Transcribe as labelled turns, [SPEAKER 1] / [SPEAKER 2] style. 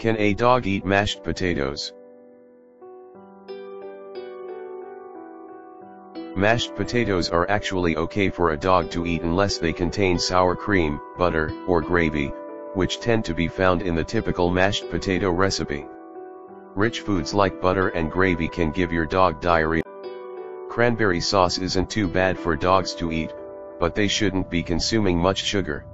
[SPEAKER 1] Can a dog eat mashed potatoes? Mashed potatoes are actually okay for a dog to eat unless they contain sour cream, butter, or gravy, which tend to be found in the typical mashed potato recipe. Rich foods like butter and gravy can give your dog diarrhea. Cranberry sauce isn't too bad for dogs to eat, but they shouldn't be consuming much sugar.